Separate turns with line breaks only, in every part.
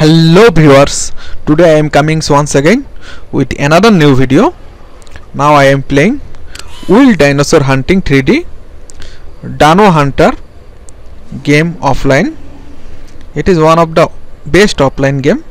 Hello viewers, today I am coming once again with another new video. Now I am playing Wild Dinosaur Hunting 3D Dino Hunter game offline. It is one of the best offline game.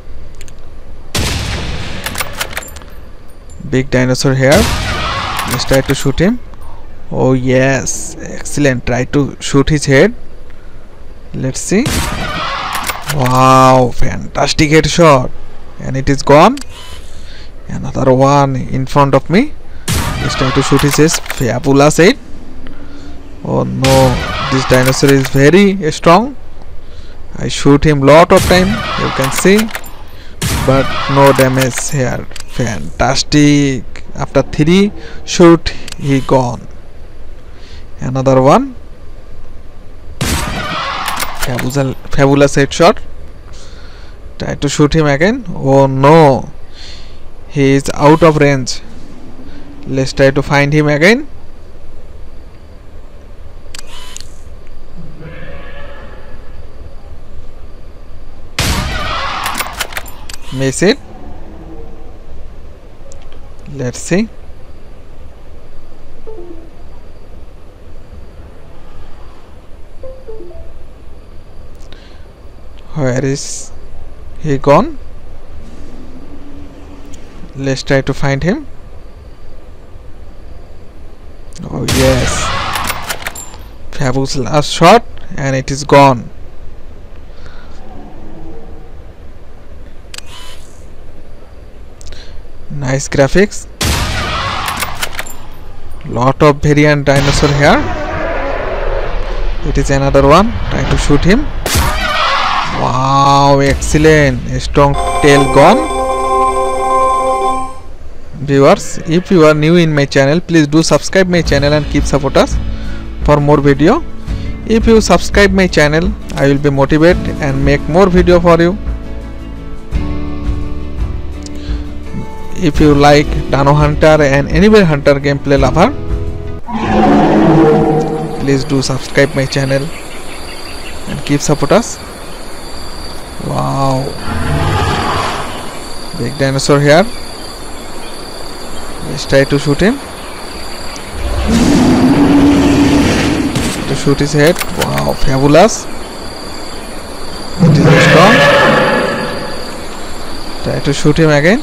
Big dinosaur here. Let's try to shoot him. Oh yes, excellent. Try to shoot his head. Let's see. Wow, fantastic headshot, and it is gone. Another one in front of me. Let's try to shoot his head. Fabulous head. Oh no, this dinosaur is very strong. I shoot him lot of time, you can see, but no damage here. Fantastic. After 3 shoot, he gone. Another one. Fabulous headshot. Try to shoot him again. Oh no, he is out of range. Let's try to find him again. Miss it. Let's see. Where is he gone? Let's try to find him. Oh yes, fabulous last shot, and it is gone. Nice graphics. Lot of variant dinosaur here. It is another one. Try to shoot him. Wow, excellent. A strong tail gone. Viewers, if you are new in my channel, please do subscribe my channel and keep support us for more video. If you subscribe my channel, I will be motivated and make more video for you. If you like Dino Hunter and Animal Hunter gameplay lover, please do subscribe my channel and keep support us. Wow, big dinosaur here. Let's try to shoot him. To shoot his head. Wow, fabulous. It is strong. Try to shoot him again.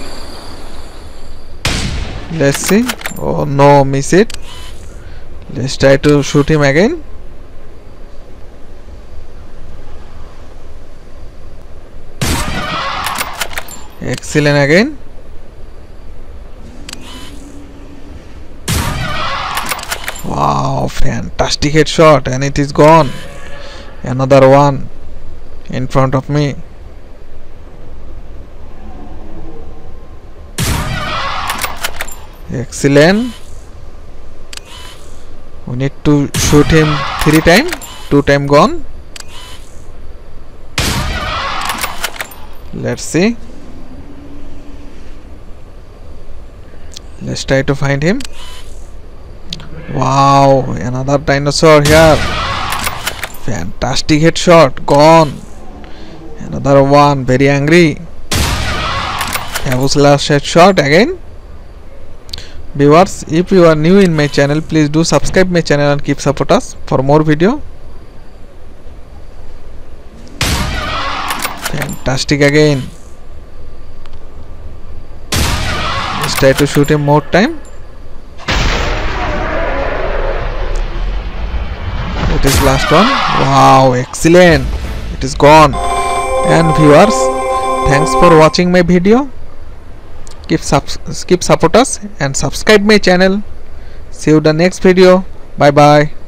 Let's see. Oh no, miss it. Let's try to shoot him again. Excellent again. Wow, fantastic headshot, and it is gone. Another one in front of me. Excellent. We need to shoot him 3 times. 2 times gone. Let's see. Let's try to find him. Wow, another dinosaur here. Fantastic headshot, gone. Another one, very angry. Fabulous headshot again. Viewers, if you are new in my channel, please do subscribe my channel and keep support us for more video. Fantastic again. Let's try to shoot him more time. It is last one. Wow, excellent. It is gone. And viewers, thanks for watching my video. Keep support us and subscribe my channel. See you the next video. Bye bye.